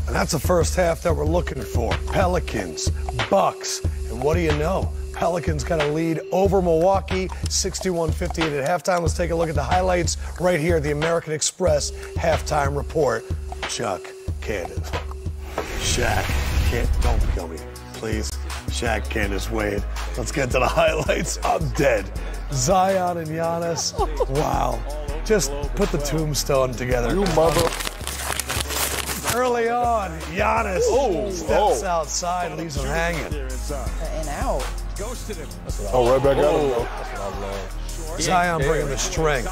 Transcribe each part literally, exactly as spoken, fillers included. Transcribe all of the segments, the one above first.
And that's the first half that we're looking for. Pelicans, Bucks, and what do you know? Pelicans got a lead over Milwaukee, sixty-one fifty-eight at halftime. Let's take a look at the highlights right here, the American Express halftime report. Chuck, Candace, Shaq, can't, don't kill me, please. Shaq, Candace, Wade. Let's get to the highlights. I'm dead. Zion and Giannis. Wow. Just put the tombstone together. You mother. Early on, Giannis oh, steps oh. outside, leaves him hanging. And out. Oh, right back at him, though. Zion bringing the strength.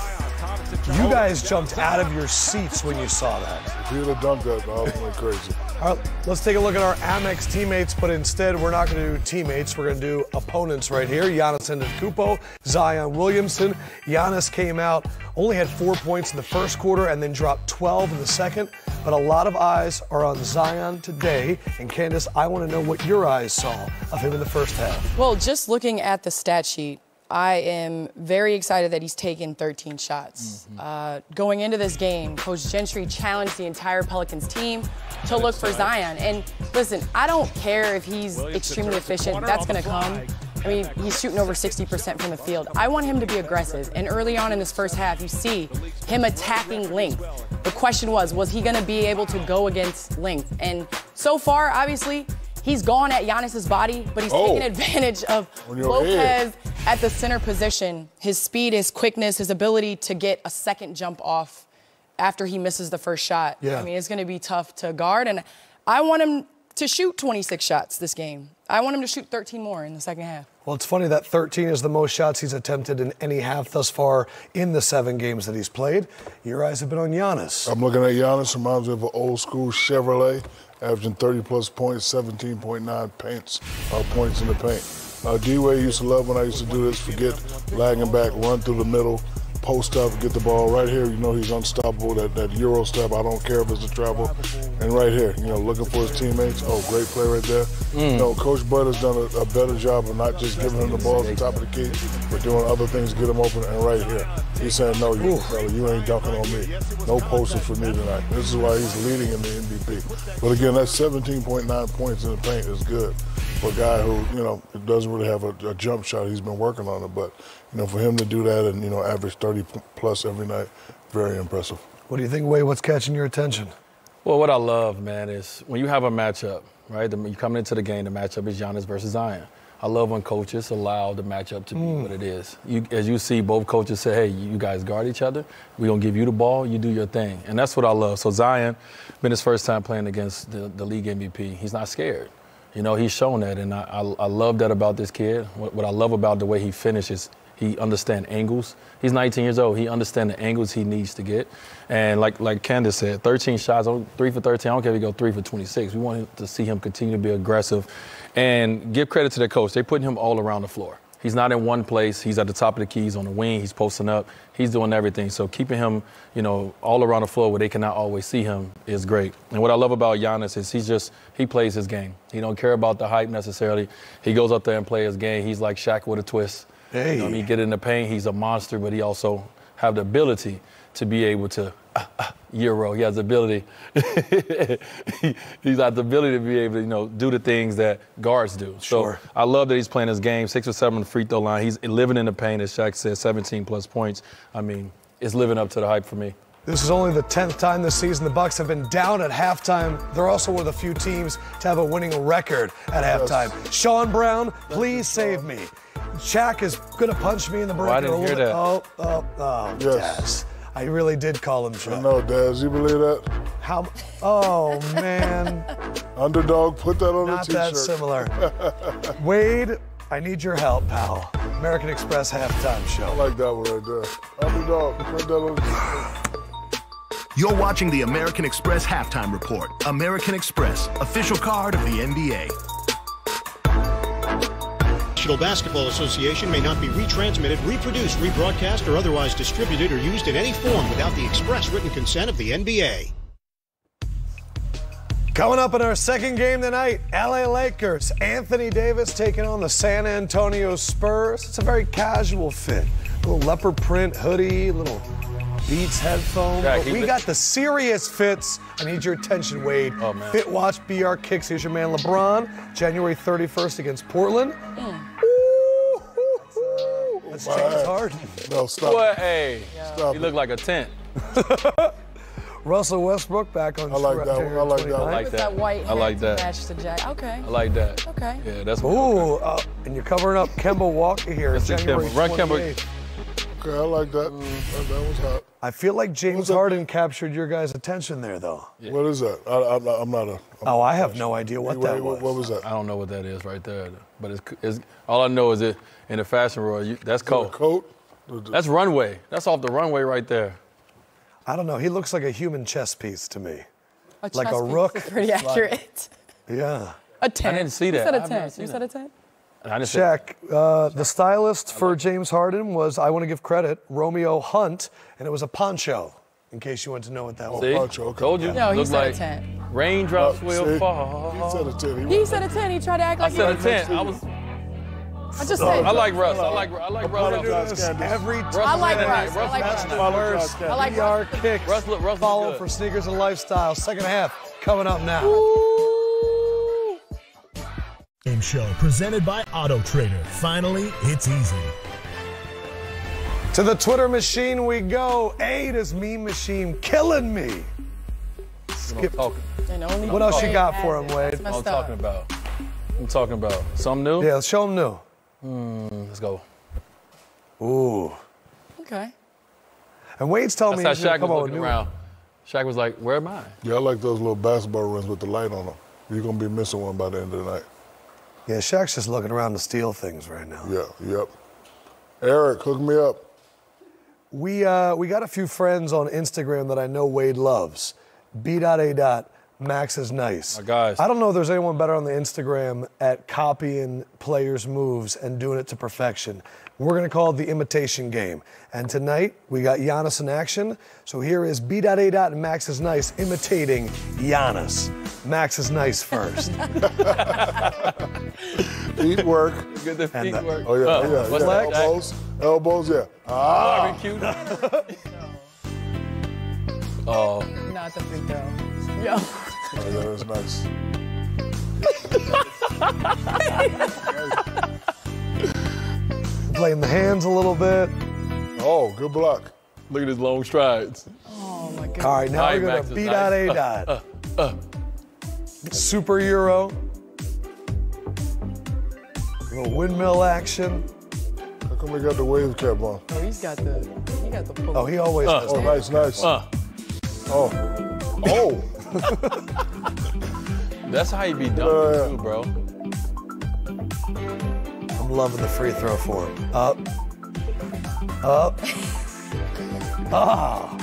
You guys jumped out of your seats when you saw that. If he would have dunked that, I would have went crazy. All right, let's take a look at our Amex teammates, but instead we're not going to do teammates. We're going to do opponents right here. Giannis Antetokounmpo, Zion Williamson. Giannis came out, only had four points in the first quarter and then dropped twelve in the second. But a lot of eyes are on Zion today. And Candace, I want to know what your eyes saw of him in the first half. Well, just looking at the stat sheet, I am very excited that he's taken thirteen shots. Mm-hmm. uh, going into this game, Coach Gentry challenged the entire Pelicans team to look for Zion. And listen, I don't care if he's extremely efficient. That's going to come. I mean, he's shooting over sixty percent from the field. I want him to be aggressive. And early on in this first half, you see him attacking length. The question was, was he going to be able to go against length? And so far, obviously, he's gone at Giannis's body, but he's oh. taken advantage of Lopez head. at the center position. His speed, his quickness, his ability to get a second jump off after he misses the first shot. Yeah. I mean, it's going to be tough to guard. And I want him to shoot twenty-six shots this game. I want him to shoot thirteen more in the second half. Well, it's funny that thirteen is the most shots he's attempted in any half thus far in the seven games that he's played. Your eyes have been on Giannis. I'm looking at Giannis, reminds me of an old school Chevrolet, averaging thirty plus points, seventeen point nine paints, uh, points in the paint. Uh, D-Wade used to love when I used to do this, forget lagging back, run through the middle, post up, get the ball right here. You know he's unstoppable, that, that Euro step. I don't care if it's a travel. And right here, you know, looking for his teammates. Oh, great play right there. Mm. You know, Coach Bud has done a, a better job of not just giving him the ball at the top of the key, but doing other things to get him open. And right here, he's saying, no, you, fella, you ain't dunking on me. No posting for me tonight. This is why he's leading in the M V P. But again, that seventeen point nine points in the paint is good for a guy who, you know, doesn't really have a, a jump shot. He's been working on it, but, you know, for him to do that and, you know, average thirty plus every night, very impressive. What do you think, Wade? What's catching your attention? Well, what I love, man, is when you have a matchup, right? You're coming into the game, the matchup is Giannis versus Zion. I love when coaches allow the matchup to be mm. what it is. You, as you see, both coaches say, hey, you guys guard each other. We're going to give you the ball. You do your thing. And that's what I love. So Zion, been his first time playing against the, the league M V P. He's not scared. You know, he's shown that, and I, I, I love that about this kid. What, what I love about the way he finishes, he understands angles. He's nineteen years old. He understands the angles he needs to get. And like like Candace said, thirteen shots, three for thirteen. I don't care if he go three for twenty-six. We want to see him continue to be aggressive. And give credit to the coach. They're putting him all around the floor. He's not in one place. He's at the top of the key. He's on the wing. He's posting up. He's doing everything. So keeping him, you know, all around the floor where they cannot always see him is great. And what I love about Giannis is he's just, he plays his game. He don't care about the hype necessarily. He goes up there and plays his game. He's like Shaq with a twist. Hey. You know, he get in the paint. He's a monster, but he also have the ability to be able to, uh, uh, Euro, he has the ability. he, he's got the ability to be able to, you know, do the things that guards do. Sure. So I love that he's playing his game, six or seven on the free throw line. He's living in the paint, as Shaq said, seventeen plus points. I mean, it's living up to the hype for me. This is only the tenth time this season the Bucks have been down at halftime. They're also one of the few teams to have a winning record at halftime. Yes. Sean Brown, please save me. Shaq is going to punch me in the break. Oh, I didn't hear that. Oh, oh, oh, yes. Daz. I really did call him Shaq. I know, Daz. You believe that? How? Oh, man. Underdog, put that on Not the T-shirt. Not that similar. Wade, I need your help, pal. American Express halftime show. I like that one right there. Underdog, put that on the T-shirt. You're watching the American Express halftime report. American Express, official card of the N B A. National Basketball Association may not be retransmitted, reproduced, rebroadcast, or otherwise distributed or used in any form without the express written consent of the N B A. Coming up in our second game tonight, L A Lakers. Anthony Davis taking on the San Antonio Spurs. It's a very casual fit. A little leopard print hoodie, little Beats headphone. Jack, But we got the serious fits. I need your attention, Wade. Oh, man. Fit Watch B R Kicks. Here's your man LeBron, January thirty-first against Portland. Mm. Ooh, ooh, ooh. That's James Harden. No, stop. What? Hey, Stop he it. looked like a tent. Russell Westbrook back on I like that one. I like that one. I like With that. that white I like hat to that. match the jacket. Okay. I like that. Okay. Yeah, that's Ooh, uh, and you're covering up Kemba Walker here. That's it, January Kemba. Run, Kemba. twenty-eighth. Okay, I like that. That, that was hot. I feel like James What's up? Harden captured your guys' attention there, though. What is that? I, I, I'm not a. I'm Oh, I have no idea what Anyway, that was. what, what was that? I don't know what that is right there, but it's, it's all I know is it in the fashion world. You, that's The cold. coat? The- the- That's runway. That's off the runway right there. I don't know. He looks like a human chess piece to me. A Like a chess piece rook. is pretty accurate. Yeah. A ten. didn't see You that. said a I've never ten. seen You that. said a ten? I didn't say- Shaq, uh, the stylist for James Harden was, I want to give credit, Romeo Hunt, and it was a poncho, in case you want to know what that was. See? Poncho, okay. Told you. No, he Looked said a like ten. raindrops Uh, will see? fall. He said a ten. He He was- said a ten. He tried to act I like he said a was- ten. I was. I just said. I like Russ. I like. I like Russ. Apologize, Candace. Every Russ time. I like was in Russ. there. I like was Russ. in there. Apologize, I like B R Russ. Kicks. Russ look- Russ look Follow good. for sneakers and lifestyle. Second half coming up now. Game show presented by Auto Trader. Finally, it's easy. To the Twitter machine we go. A, this meme machine killing me. I'm talking. And only What else you Wade got has for it. him, Wade? That's I'm messed talking up. about. I'm talking about something new. Yeah, show him new. Let's go. Ooh. Okay. And Wade's telling That's me he's how going Shaq to come was out with looking new. around. Shaq was like, "Where am I?" Yeah, I like those little basketball rims with the light on them. You're going to be missing one by the end of the night. Yeah, Shaq's just looking around to steal things right now. Yeah, yep. Eric, hook me up. We uh, we got a few friends on Instagram that I know Wade loves. B.A. Max is nice. My guys. I don't know if there's anyone better on the Instagram at copying players' moves and doing it to perfection. We're going to call it the imitation game. And tonight, we got Giannis in action. So here is B.A. Max is nice imitating Giannis. Max is nice first. Feet work. Get the feet the- work. Oh, yeah, Uh, yeah, what's yeah. that? Elbows, elbows, yeah. Ah! Barbecue. Oh, Not the free throw. Yo. Oh, yeah, that's nice. Playing the hands a little bit. Oh, good block. look at his long strides. Oh my goodness. All right, now All we're right, going to Max is nice. B.A. Super Euro. Little windmill action. How come we got the wave cap on? Oh, he's got the. He got the pull. Oh, he always Uh. does Oh, that. nice, nice. Uh, Oh. Oh. that's how you be Uh, done, too, bro. I'm loving the free throw for him. Up. Up. Ah.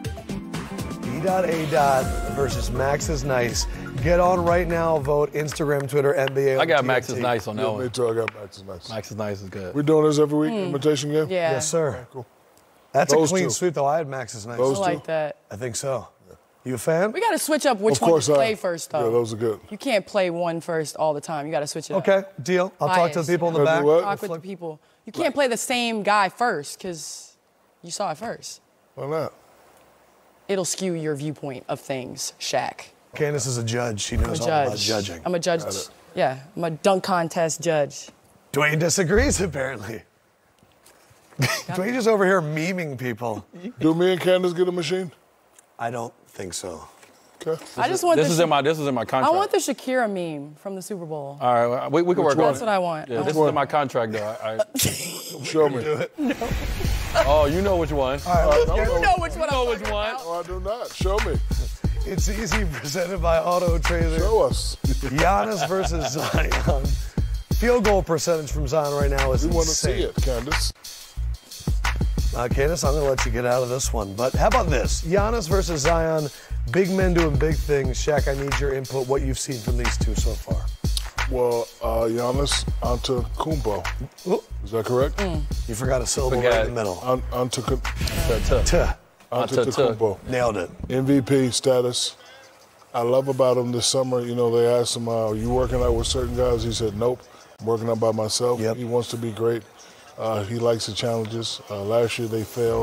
B.A. versus Max is nice. Get on right now. Vote Instagram, Twitter, N B A. I got T N T. Max is nice on that Yeah, me one. too. I got Max is nice. Max is nice is good. We're doing this every week, imitation game? Yeah. Yes, sir. Cool. That's Those a clean two. sweep, though. I had Max is nice. I Those like two? that. I think so. You a fan? We got to switch up which Of one course to I- play first, though. Yeah, those are good. You can't play one first all the time. You got to switch it up. Okay, deal. I'll talk to the Bias. people in the Gotta back. do what? Talk with the people. You can't play the same guy first because you saw it first. Why not? It'll skew your viewpoint of things, Shaq. Candace is a judge. She I'm a knows all about judge. judging. I'm a judge. Yeah, I'm a dunk contest judge. Dwayne disagrees, apparently. Dwayne is over here memeing people. Do me and Candace get a machine? I don't think so. Okay. I just want This the is Sha- in my this is in my I contract. want the Shakira meme from the Super Bowl. All right, well, we, we can work on That's it. what I want. Yeah, I this want- is in my contract, though. I, I, Show me. oh, you know which one. I don't You know. know which one know I'm which talking one. about. Oh, I do not. Show me. It's easy, presented by Auto Trader. Show us. Giannis versus Zion. Field goal percentage from Zion right now is We want to see insane. it, Candace. Uh, Candace, I'm going to let you get out of this one. But how about this? Giannis versus Zion. Big men doing big things. Shaq, I need your input. What you've seen from these two so far. Well, uh, Giannis Antetokounmpo. Ooh, Is that correct? you forgot a syllable Forgot. right in the middle. An- Antetokounmpo. Tuh, tuh. Tuh. Antetokounmpo. Nailed it. M V P status. I love about him this summer, you know, they asked him, uh, you working out with certain guys? He said, nope, I'm working out by myself. Yep. He wants to be great. Uh, he likes the challenges. Uh, last year they failed.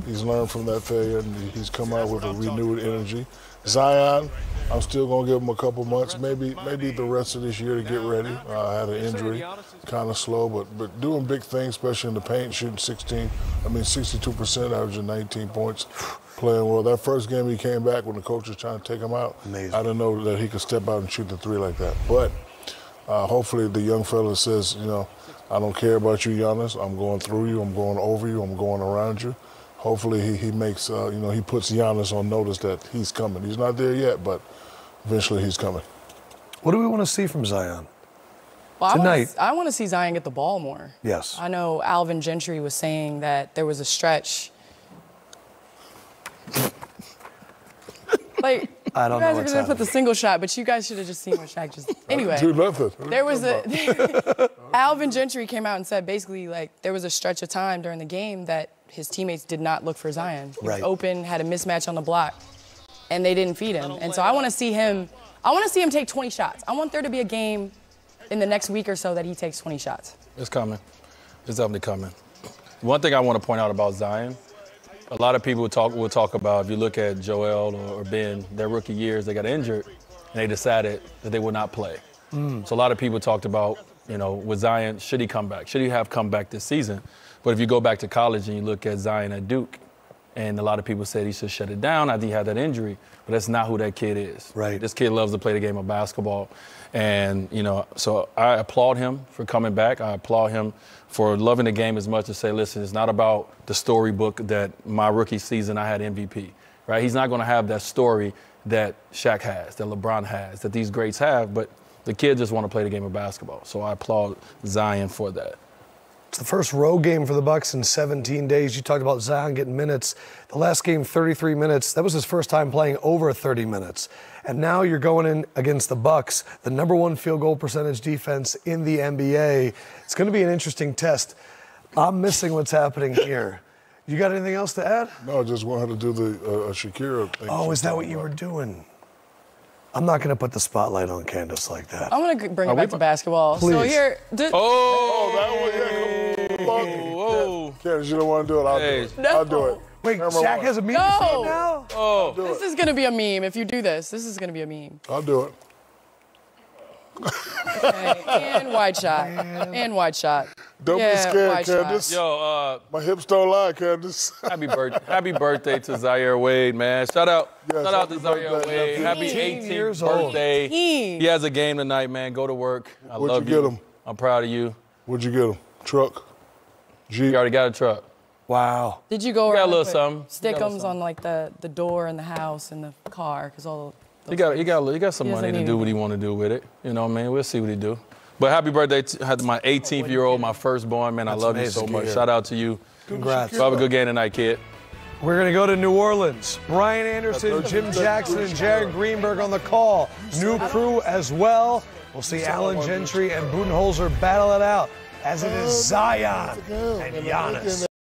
He's learned from that failure, and he's come out with a renewed energy. Zion, I'm still going to give him a couple months, maybe maybe the rest of this year to get ready. I uh, had an injury, kind of slow, but but doing big things, especially in the paint, shooting sixteen, I mean sixty-two percent, averaging nineteen points, playing well. That first game he came back when the coach was trying to take him out, Amazing. I didn't know that he could step out and shoot the three like that. But uh, hopefully the young fella says, you know, I don't care about you, Giannis. I'm going through you. I'm going over you. I'm going around you. Hopefully he, he makes, uh, you know, he puts Giannis on notice that he's coming. He's not there yet, but eventually he's coming. What do we want to see from Zion? Well, Tonight. I want to see Zion get the ball more. Yes. I know Alvin Gentry was saying that there was a stretch. Like, I don't you guys know are what's going to put the happening. single shot, but you guys should have just seen what Shaq just. Anyway, Do nothing. there was a. Alvin Gentry came out and said basically like there was a stretch of time during the game that his teammates did not look for Zion. He was Right. open, had a mismatch on the block, and they didn't feed him. And so I want to see him. I want to see him take twenty shots. I want there to be a game in the next week or so that he takes twenty shots. It's coming. It's definitely coming. One thing I want to point out about Zion, a lot of people talk will talk about, if you look at Joel or Ben, their rookie years, they got injured, and they decided that they would not play. Mm. So a lot of people talked about, you know, with Zion, should he come back? Should he have come back this season? But if you go back to college and you look at Zion at Duke, and a lot of people said he should shut it down after he had that injury, but that's not who that kid is. Right. This kid loves to play the game of basketball. And, you know, so I applaud him for coming back. I applaud him for loving the game as much as say, listen, it's not about the storybook that my rookie season I had M V P, right? He's not going to have that story that Shaq has, that LeBron has, that these greats have, but the kid just want to play the game of basketball. So I applaud Zion for that. It's the first road game for the Bucks in seventeen days. You talked about Zion getting minutes. The last game, thirty-three minutes. That was his first time playing over thirty minutes. And now you're going in against the Bucks, the number one field goal percentage defense in the N B A. It's going to be an interesting test. I'm missing what's happening here. You got anything else to add? No, I just want her to do the uh, Shakira thing. Oh, is that what you were doing? I'm not going to put the spotlight on Candace like that. I'm going to bring Are it back we- to basketball. Please. So here. d- Oh, that one, yeah, come on. Whoa. Candace, you don't want to do it, I'll Hey. do it. No. I'll do it. Wait, Camera Shaq one. has a meme No. scene now? Oh. Do This it. is going to be a meme. If you do this, this is going to be a meme. I'll do it. Okay. And wide shot. And wide shot. Don't Yeah, be scared, wide shot. Candace. Yo, uh, My hips don't lie, Candace. happy birthday, happy birthday to Zaire Wade, man. Shout out, Yes, shout out to happy Zaire birthday, Wade. nephew. Happy eighteen eighteenth years old. birthday. eighteen. He has a game tonight, man. Go to work. I What'd love you you. get him? I'm proud of you. What'd you get him? Truck? Jeep? You already got a truck. Wow. Did you go You got a around little with something. You got a little stickums on like the, the door and the house and the car? Because all He got, he got, he got some He money doesn't to need do what he want to do with it. You know what I mean? We'll see what he do. But happy birthday to to my eighteenth year old, my firstborn, man. I That's love you so amazing. much. Yeah. Shout out to you. Congrats. So have a good game tonight, kid. We're going to go to New Orleans. Brian Anderson, Jim Jackson, and Jared Greenberg on the call. New crew as well. We'll see Allen Gentry and Budenholzer battle it out as it is Zion and Giannis.